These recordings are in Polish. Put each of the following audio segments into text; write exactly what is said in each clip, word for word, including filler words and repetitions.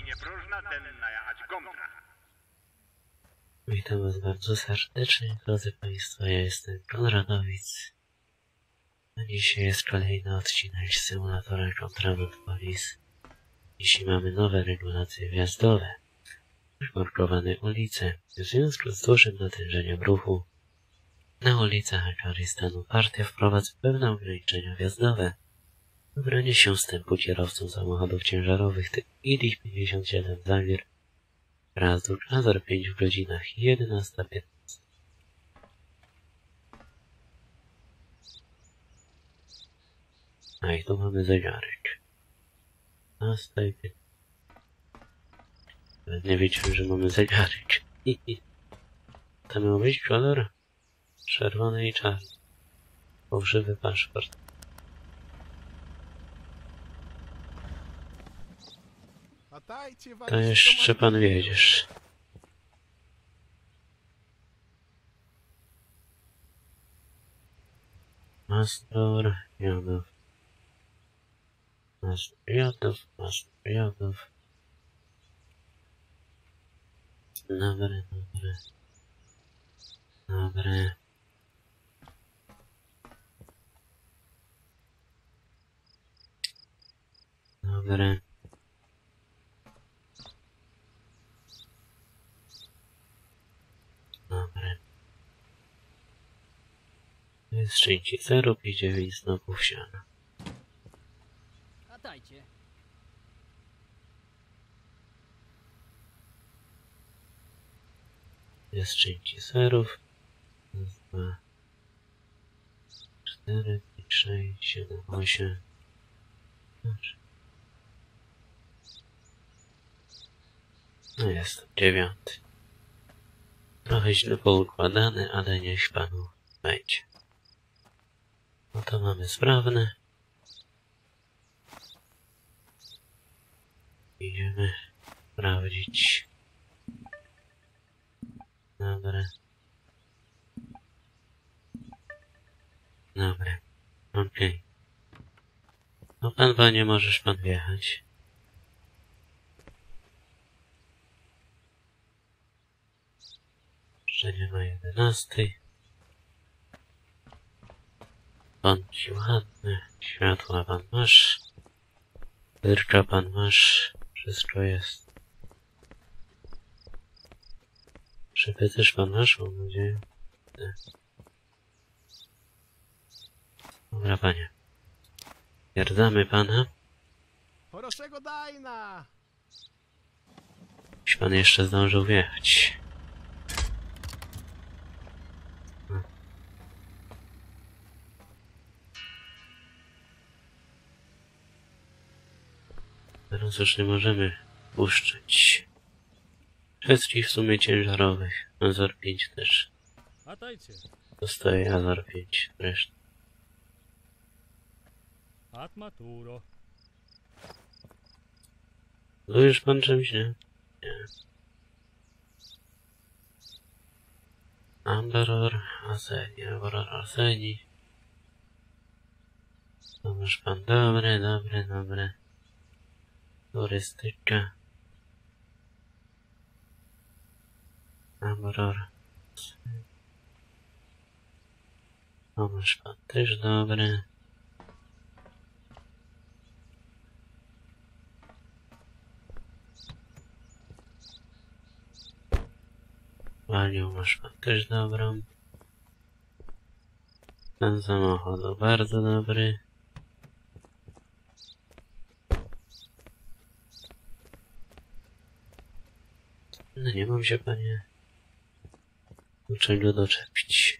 nie próżna, ten najechać gomtra. Witam was bardzo serdecznie, drodzy Państwo, ja jestem Konradowic. A dzisiaj jest kolejny odcinek z symulatora Contraband Police. Dzisiaj mamy nowe regulacje wjazdowe. Wykorkowane ulice. W związku z dużym natężeniem ruchu na ulicach Afganistanu partia wprowadza pewne ograniczenia wjazdowe. Wybranie się wstępu kierowcom samochodów ciężarowych typu I D I pięćdziesiąt siedem Zagir Razduk A zero pięć w godzinach jedenasta piętnaście. A i tu mamy zegarek. Następnie. Nie wiedziałem, że mamy zegarek. To miał być kolor czerwony i czarny. Fałszywy paszport. To jeszcze pan wiedziesz. Mastor Jadów. Mastor Jadów, Mastor Jadów. Dobre, dobre. Dobre. Dobre. Dobre. Jest trzydzieści zero pięć dziewięć znowu wsiana. Latajcie. Jest trzydzieści zerów. Raz, dwa, cztery, pięć, sześć, siedem, osiem. No jest dziewiąty. Trochę źle poukładany, ale niech panu będzie. No to mamy sprawne. Idziemy sprawdzić. Dobre. Dobre. Okej. Okay. No pan, panie, możesz pan wjechać. Jeszcze nie ma jedenastej. Bądź ładny. Światła pan masz. Wyrka pan masz. Wszystko jest. Szyby też pan masz, mam nadzieję. Nie. Dobra, panie. Stwierdzamy pana. Jeśli pan jeszcze zdążył wjechać. No. Teraz już nie możemy puszczać. Wszystkich w sumie ciężarowych. A zero pięć też. Zostaje A zero pięć reszta. Atmaturo. Lujesz pan czymś, nie? Nie. Amberor, Arseni, Amberor, Arseni. Dobrze pan, dobre, dobre, dobre. Turystyka. Amberor. Dobrze pan, też dobre. Panią masz pan też dobrą. Ten samochód bardzo dobry. No nie mam się, panie, do czego doczepić.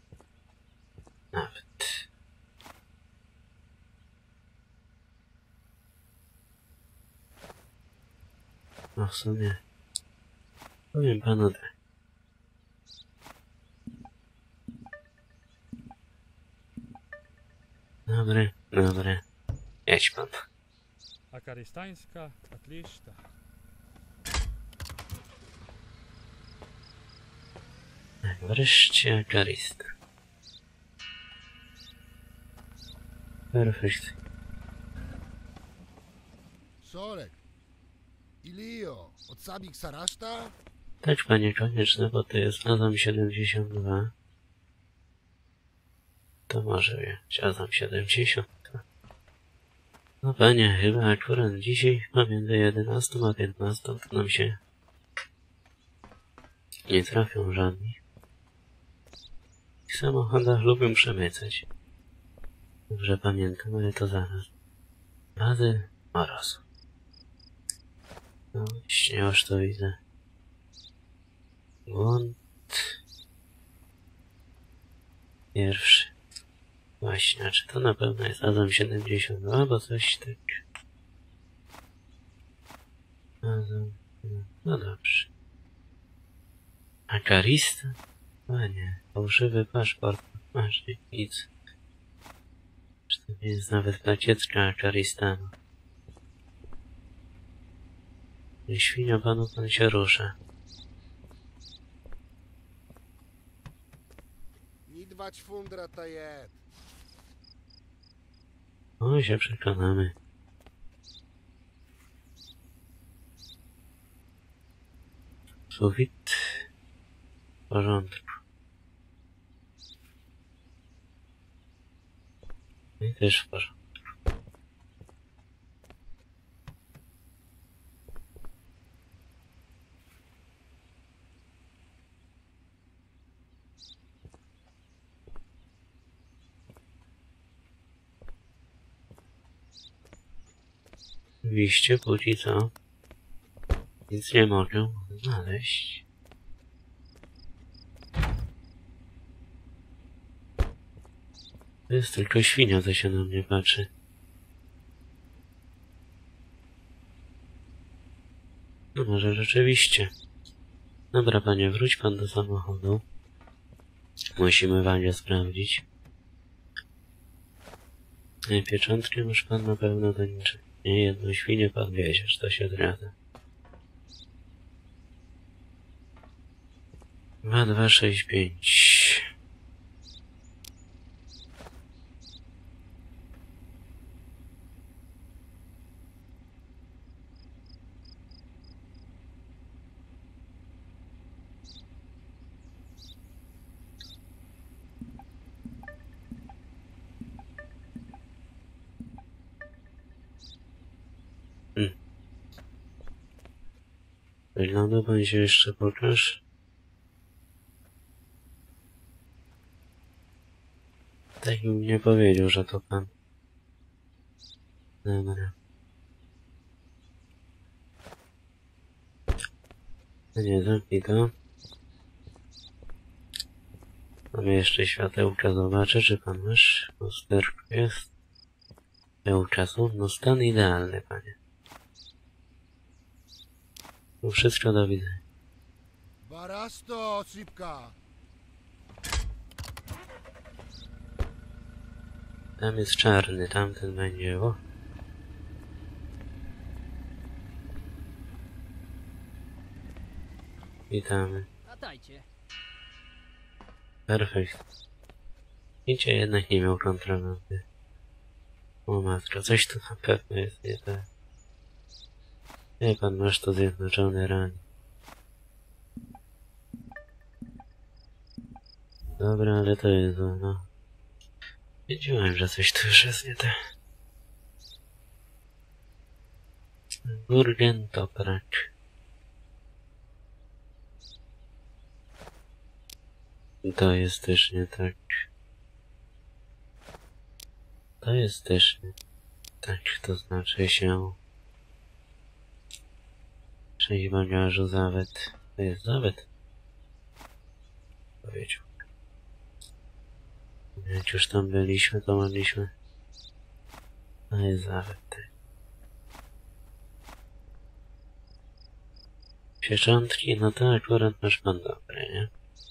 Nawet. No w sumie powiem panu tak. Dobre, dobre. Jedź pan. Akarystańska, Atliszta. Wreszcie Akarista. Perfekt. Sorek. Ilio, od Sabik Saraszta? Tak, panie konieczne, bo to jest Azam siedemdziesiąt dwa. To może być Azam siedemdziesiąt dwa. No panie, chyba akurat dzisiaj pomiędzy jedenastą a piętnastą to nam się nie trafią żadni. W samochodach lubią przemycać. Dobrze pamiętam, ale to zaraz. Bazy morozu. No, śniąż to widzę. Błąd pierwszy. Właśnie, a czy to na pewno jest Azam siedemdziesiąt dwa, bo coś tak... Azam... No dobrze. Akarista? A nie, fałszywy paszport. Masz nic. Czy to nie jest nawet plakiecka Akaristanu? Świnio panu, pan się rusza. Nie dwać fundra to jest. O, się przekonamy. Sufit w porządku. I też w porządku. Oczywiście póki co nic nie mogę znaleźć. To jest tylko świnia, co się na mnie patrzy. No może rzeczywiście. Dobra panie, wróć pan do samochodu. Musimy Walię sprawdzić. Nie, pieczątki już pan na pewno do niczego. Nie, jedną świnię pan wieziesz, to się zgadza. dwa dwa sześć pięć. Hmm. Wygląda pan się jeszcze pokaż. Tak bym nie powiedział, że to pan. Dobra. No nie, zamknij to. Mamy jeszcze światełka, zobaczę, czy pan masz. Lusterko jest. Światełka są. No stan idealny, panie. Tu wszystko do widzenia. Barasto, szybka. Tam jest czarny, tamten będzie, o. Witamy. Latajcie. Perfekt. Idzie jednak nie miał kontrabandy. O matko, coś tu na pewno jest nie tak. Nie, pan masz to zjednoczone rany. Dobra, ale to jest no. Wiedziałem, że coś tu już jest nie tak. Gurgen Toprak. To jest też nie tak. To jest też nie tak, to znaczy się... Sześć bagażu zawet. To jest zawet? Powiedział. Jak już tam byliśmy, to mogliśmy... To jest zawet. Pieczątki, no to akurat masz pan dobre, nie?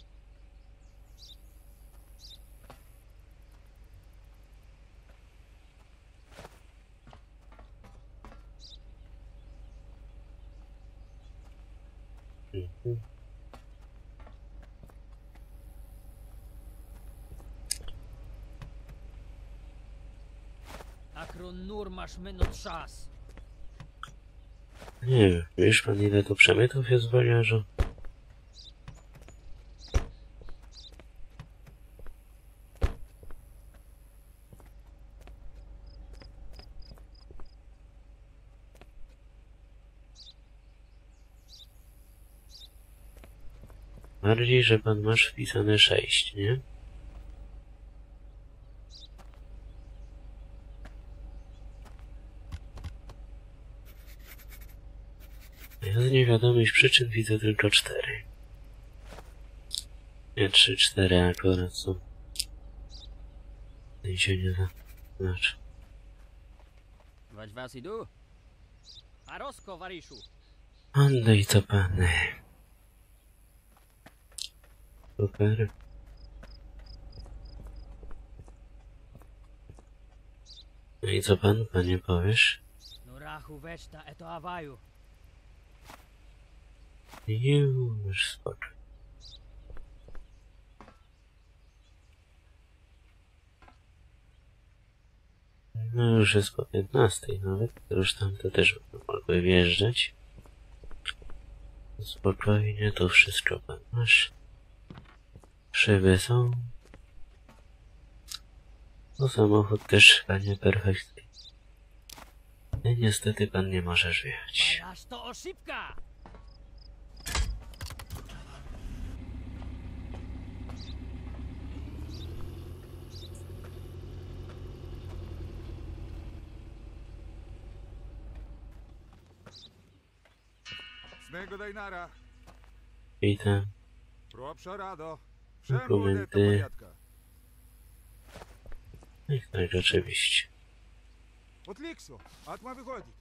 Mhm. Akron nur masz minut czas. Nie wiem, wiesz pan ile to przemytów jest w baniarzu? Bardziej, że pan masz wpisane sześć, nie? Ja z niewiadomych przyczyn widzę tylko cztery. Nie, trzy, cztery akurat są. I się nie da. Znaczy. Wat was hij doet? Arosko, Varishu. Oddaj to pany. Super. No i co pan, panie powiesz? No rachu večta eto avaju. Już spoko. No już jest po piętnastej nawet, już tam to też mogły wjeżdżać. Spokojnie, tu wszystko pan masz. Szyby są. No samochód też, panie, perfekcyjny. I niestety pan nie możesz wjechać. Badaš to ošipka! Snego Dajnara. Witam. Пропша радо. Dokumenty. I tak, oczywiście. От Ліксу. Атма виходить.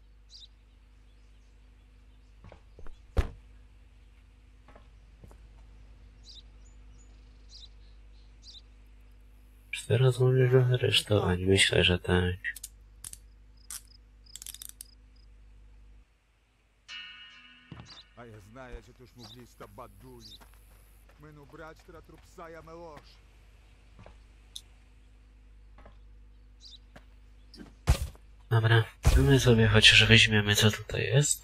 Czy teraz możesz go aresztować? Myślę, że tak. А я знаю, що ти ж могли ста бадулі. Мену брать тра трупсая мелош. Dobra, my sobie chociaż weźmiemy, co tutaj jest.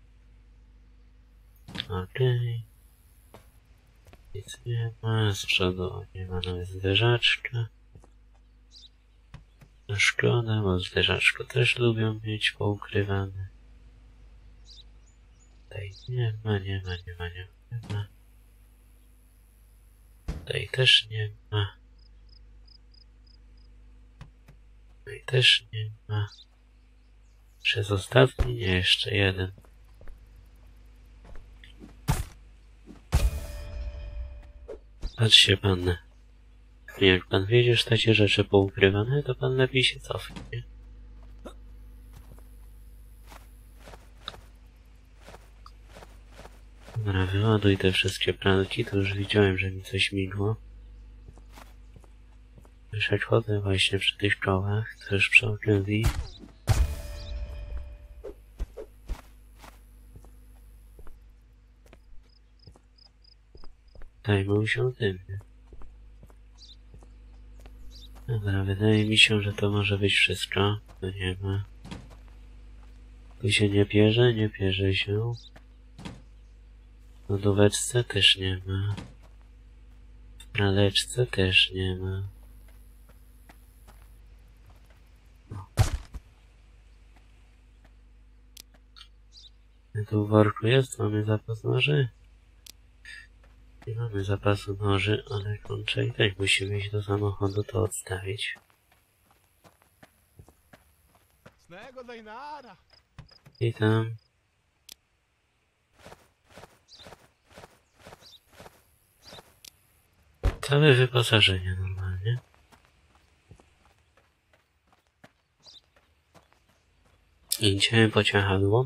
Okej. Nic nie ma, z przodu nie ma nawet zderzaczka. No szkoda, bo zderzaczko też lubią mieć poukrywane. Tutaj nie ma, nie ma, nie ma, nie ma, nie ma. Tutaj też nie ma. Tutaj też nie ma. Przez ostatni, nie, jeszcze jeden. Patrzcie pan, jak pan wiedzie, że takie rzeczy poukrywane, to pan lepiej się cofnie. Dobra, wyładuj te wszystkie pralki, to już widziałem, że mi coś migło. Już chodzę właśnie przy tych kołach, to już przy okazji. Zajmą się tym. Dobra, wydaje mi się, że to może być wszystko. To nie ma. Tu się nie pierze, nie pierze się. W lodóweczce też nie ma. W praleczce też nie ma. No. Tu w worku jest, mamy zapas noży. Nie mamy zapasu noży, ale kończę i tak musimy iść do samochodu to odstawić. Snego Dajnara. I tam. Całe wyposażenie normalnie. Idziemy po ciachadło.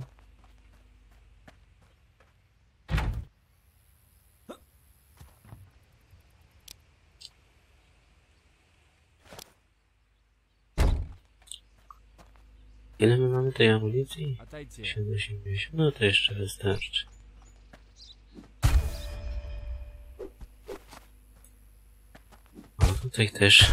Ile my mamy tej amunicji? Отойди. siedemdziesiąt. No to jeszcze wystarczy. O, tutaj też.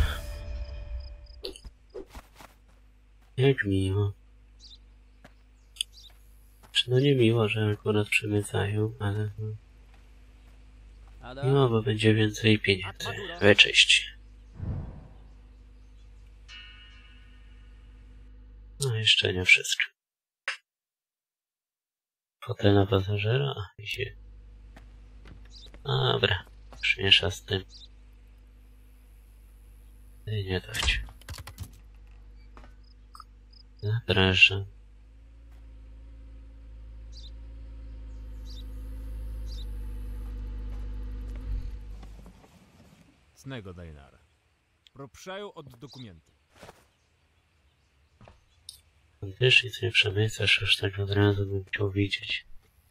Jak miło. Znaczy, no nie miło, że akurat przemycają, ale no, Ada. miło, bo będzie więcej pieniędzy. We cześć. No jeszcze nie wszystko. Fotel na pasażera i się... Dobra, przymiesza z tym. I nie dać. Zapraszam. Сnego Дайнара. Пропшаю od dokumenty. Wiesz, nic nie przemycasz, już tak od razu bym chciał widzieć.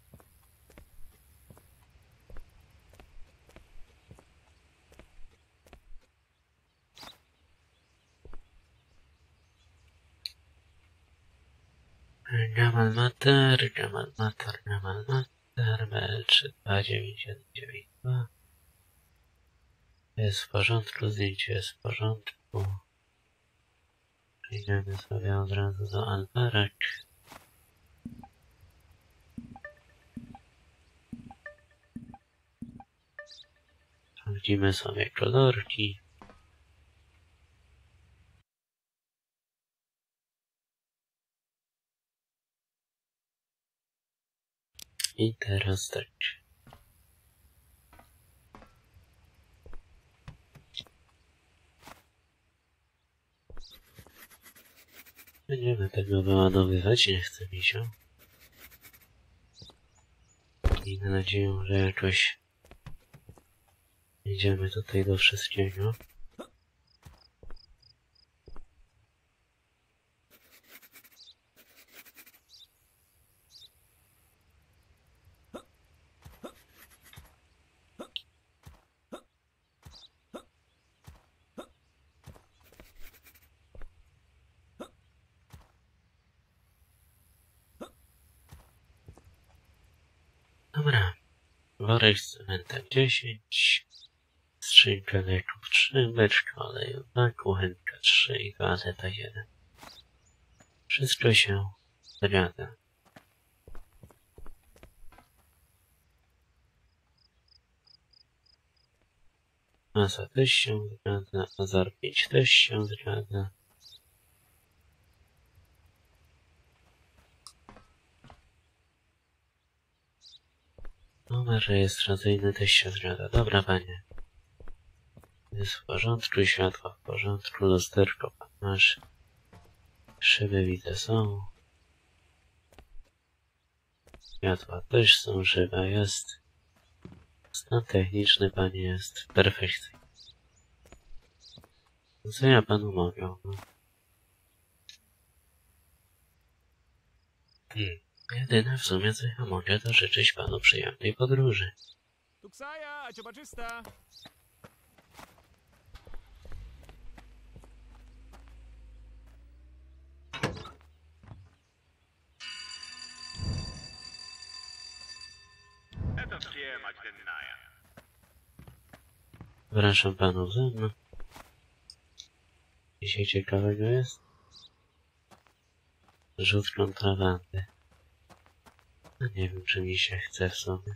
Jamal Mater, Jamal Mater, Jamal Mater, B L trzy dwa dziewięć jeden dziewięć dwa. Jest w porządku, zdjęcie jest w porządku. Idziemy sobie od razu do Alvarek. Sprawdzimy sobie kolorki. I teraz tak. Będziemy tego wyładowywać, nie chce mi się. Miejmy nadzieję, że jakoś idziemy tutaj do wszystkiego. Dobra, worek z cementem dziesięć, skrzynka leków trzy, beczka oleju dwa, kuchenka trzy i toaleta jeden. Wszystko się zgadza. Masa też się zgadza, Azar pięć też się zgadza. Numer rejestracyjny też się zgadza. Dobra, panie. Jest w porządku, światła w porządku, lusterko pan masz. Szyby widzę są. Światła też są, szyba jest. Stan techniczny, panie, jest perfekcyjny. Co ja panu mogę? No. Hmm. Jedyne w sumie, co ja mogę, to życzyć panu przyjemnej podróży. Tuksaja, a cię czysta. Это все мать длинная. Zapraszam panów ze mną. Dzisiaj ciekawego jest? Rzut kontrabandy. No nie wiem, czy mi się chce w sobie.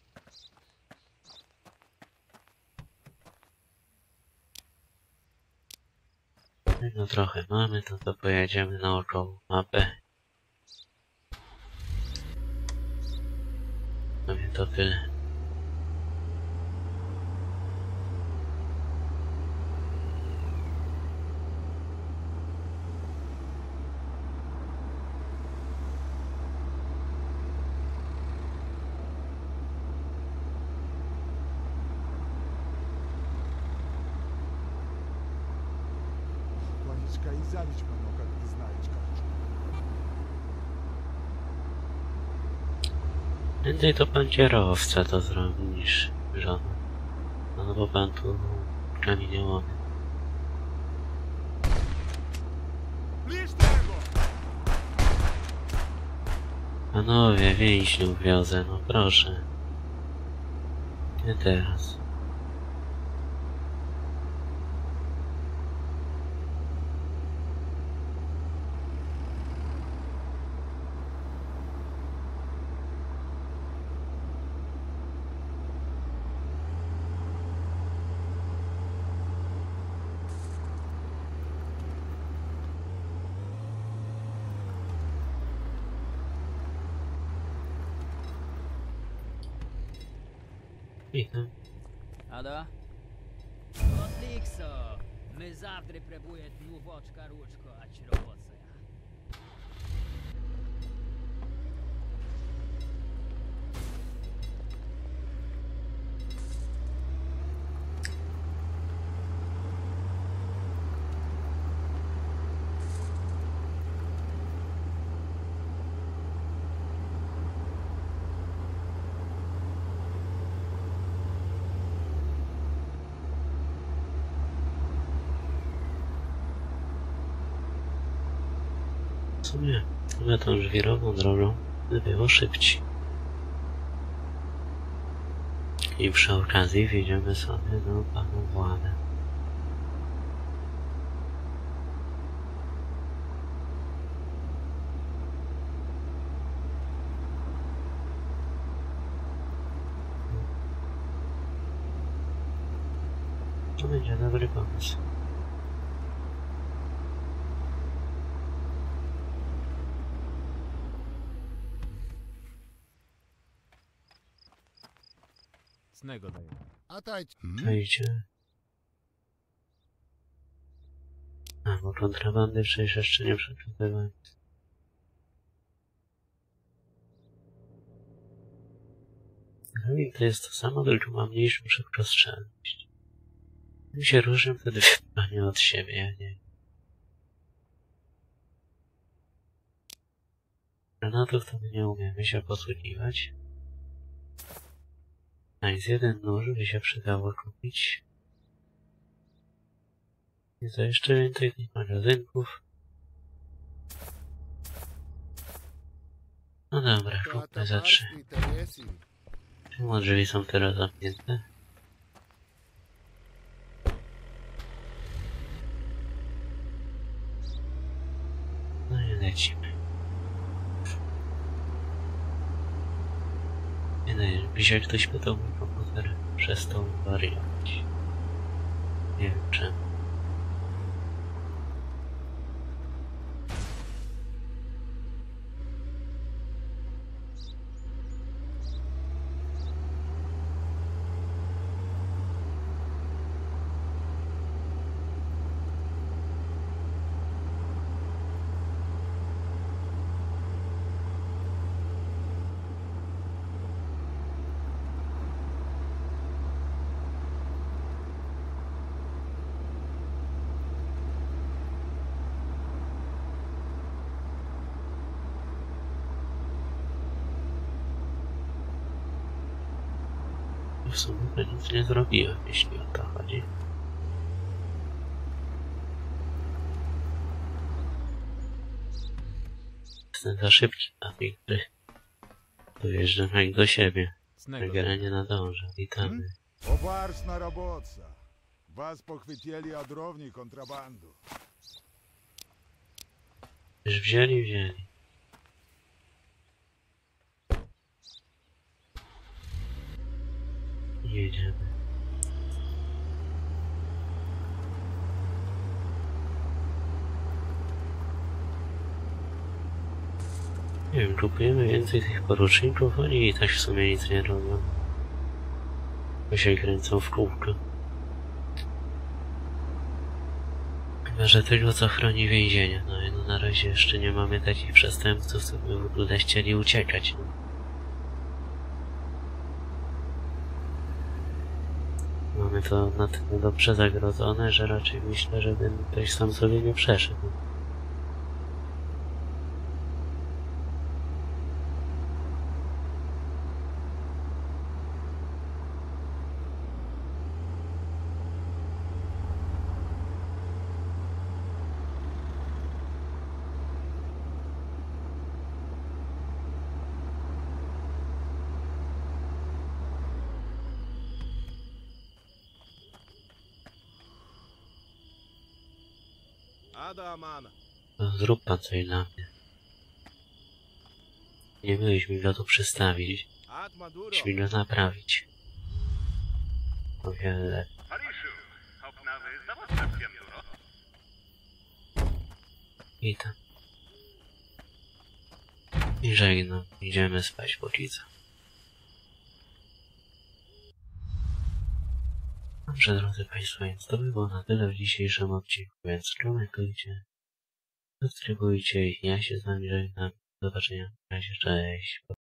No trochę mamy, to to pojedziemy naokoło mapę. No więc to tyle. Планичка и залечка, ну как ты знаешь, карточку. Prędzej to pan kierowca to zrobi niż żona. No bo pan tu kamieniołomy. Лишь tego! Panowie, więźniów wiozę, no proszę. Nie teraz. Witam. А да? Отлично! Ми завтра прибує днювочка ручко, а червоцея. W sumie, chyba tą żwirową drogą było szybciej. I przy okazji wjedziemy sobie do pana Włady. To będzie dobry pomysł. Cnego Dajnara. A taj... Wejdzie. A, bo kontrabandy przecież jeszcze nie przeczytywałem. To jest to samo, tylko ma mniejszą szybkostrzelność. My się różnią wtedy wybranie od siebie, ja nie. Granatów to my nie umiemy się posługiwać. A jest jeden nóż, by się przydało kupić. I za jeszcze więcej tych magazynków. No dobra, kupmy za trzy. Czemu drzwi są teraz zamknięte? No i lecimy. Nie no, dzisiaj ktoś pytał mój komputer, przestał wariować. Nie wiem czemu. W sumie to nic nie zrobiłem, jeśli o to chodzi. Jestem za szybki na tej gry. Dojeżdżam jak do siebie. Cnego Gra nie nadąża. Witamy. Poważna robota. Was pochwycili odrowni kontrabandu. Już wzięli, wzięli. Jedziemy. Nie wiem, kupujemy więcej tych poruczników, oni i tak w sumie nic nie robią. Bo się kręcą w kółko. Chyba, że tego co chroni więzienie. No i no na razie jeszcze nie mamy takich przestępców, co by w ogóle chcieli uciekać. No. Mamy to na tyle dobrze zagrodzone, że raczej myślę, że ten ktoś sam sobie nie przeszedł. No, zrób pan coś dla mnie. Nie myliśmy go tu przystawić. Musimy go naprawić. O wiele lepiej. Pariszu, obnawy zawodowcem duro. Witam. I żegnam. Idziemy spać póki co. Dobrze, drodzy Państwo, więc to by było na tyle w dzisiejszym odcinku, więc komentujcie, subskrybujcie i ja się z Wami żegnam. Do zobaczenia. Na razie, cześć.